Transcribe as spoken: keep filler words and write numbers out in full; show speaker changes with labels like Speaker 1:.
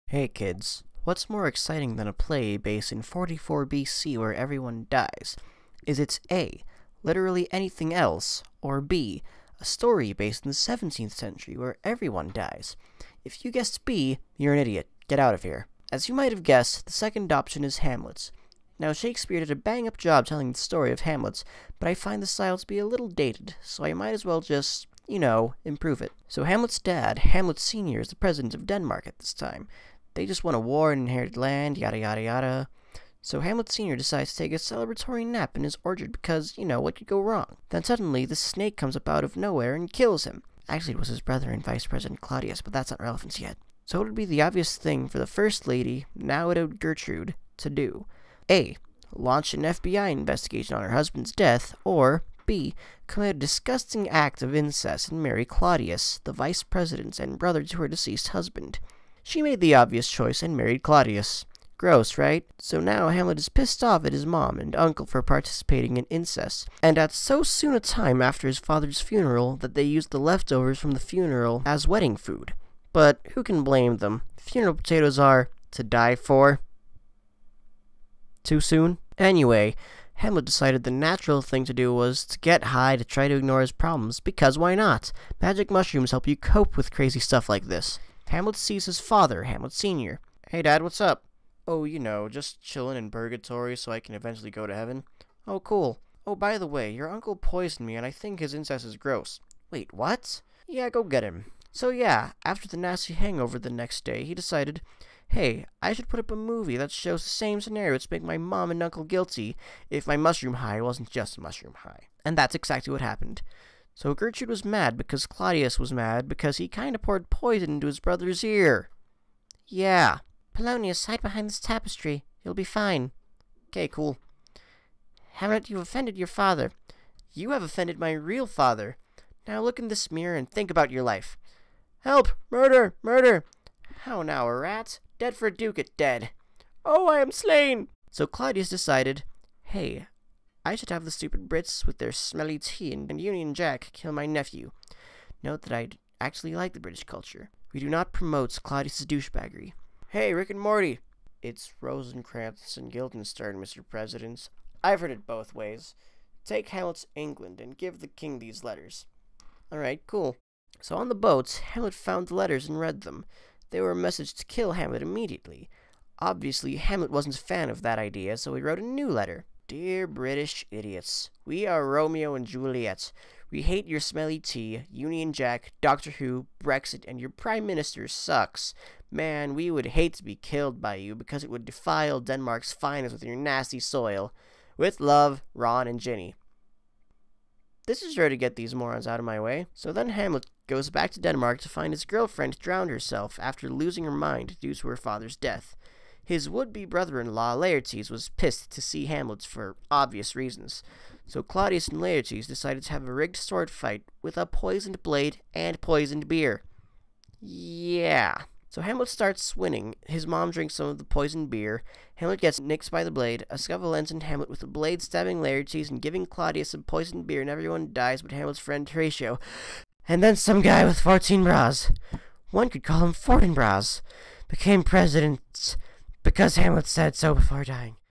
Speaker 1: Hey kids, what's more exciting than a play based in forty-four B C where everyone dies? Is it A, literally anything else, or B, a story based in the seventeenth century where everyone dies? If you guessed B, you're an idiot. Get out of here. As you might have guessed, the second option is Hamlet. Now, Shakespeare did a bang-up job telling the story of Hamlet, but I find the style to be a little dated, so I might as well just, you know, improve it. So Hamlet's dad, Hamlet Senior, is the president of Denmark at this time. They just won a war and inherited land, yada yada yada. So Hamlet Senior decides to take a celebratory nap in his orchard because, you know, what could go wrong? Then suddenly, this snake comes up out of nowhere and kills him. Actually, it was his brother and Vice President Claudius, but that's not relevant yet. So it would be the obvious thing for the First Lady, now widowed Gertrude, to do. A. Launch an F B I investigation on her husband's death, or B. Commit a disgusting act of incest and marry Claudius, the Vice President and brother to her deceased husband. She made the obvious choice and married Claudius. Gross, right? So now Hamlet is pissed off at his mom and uncle for participating in incest, and at so soon a time after his father's funeral that they used the leftovers from the funeral as wedding food. But who can blame them? Funeral potatoes are to die for. Too soon? Anyway, Hamlet decided the natural thing to do was to get high to try to ignore his problems, because why not? Magic mushrooms help you cope with crazy stuff like this. Hamlet sees his father, Hamlet Senior Hey Dad, what's up? Oh, you know, just chillin' in purgatory so I can eventually go to heaven. Oh, cool. Oh, by the way, your uncle poisoned me and I think his incest is gross. Wait, what? Yeah, go get him. So yeah, after the nasty hangover the next day, he decided, hey, I should put up a movie that shows the same scenario to make my mom and uncle guilty if my mushroom high wasn't just a mushroom high. And that's exactly what happened. So Gertrude was mad because Claudius was mad because he kinda poured poison into his brother's ear. Yeah. Polonius, hide behind this tapestry. You'll be fine. Okay, cool. Hamlet, you've offended your father. You have offended my real father. Now look in this mirror and think about your life. Help! Murder! Murder! How now, a rat? Dead for a ducat, dead. Oh, I am slain! So Claudius decided, hey, I should have the stupid Brits with their smelly tea and Union Jack kill my nephew. Note that I actually like the British culture. We do not promote Claudius' douchebaggery. Hey, Rick and Morty! It's Rosencrantz and Guildenstern, Mister President. I've heard it both ways. Take Hamlet's England and give the king these letters. Alright, cool. So on the boat, Hamlet found the letters and read them. They were a message to kill Hamlet immediately. Obviously, Hamlet wasn't a fan of that idea, so he wrote a new letter. Dear British idiots, we are Romeo and Juliet. We hate your smelly tea, Union Jack, Doctor Who, Brexit, and your Prime Minister sucks. Man, we would hate to be killed by you because it would defile Denmark's finest with your nasty soil. With love, Ron and Ginny. This is sure to get these morons out of my way. So then Hamlet goes back to Denmark to find his girlfriend drowned herself after losing her mind due to her father's death. His would-be brother-in-law, Laertes, was pissed to see Hamlet for obvious reasons. So Claudius and Laertes decided to have a rigged sword fight with a poisoned blade and poisoned beer. Yeah. So Hamlet starts winning. His mom drinks some of the poisoned beer. Hamlet gets nicked by the blade. A scuffle ends in Hamlet with the blade stabbing Laertes and giving Claudius some poisoned beer, and everyone dies but Hamlet's friend Horatio. And then some guy with fourteen bras, one could call him Fortinbras, became president because Hamlet said so before dying.